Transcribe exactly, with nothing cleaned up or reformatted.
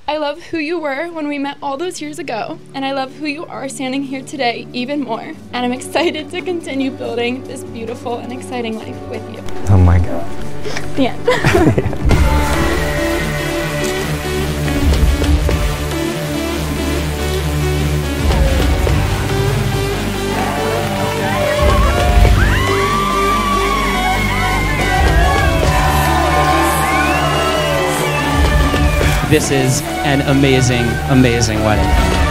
I love who you were when we met all those years ago, and I love who you are standing here today even more. And I'm excited to continue building this beautiful and exciting life with you. Oh my God. The end. This is an amazing, amazing wedding.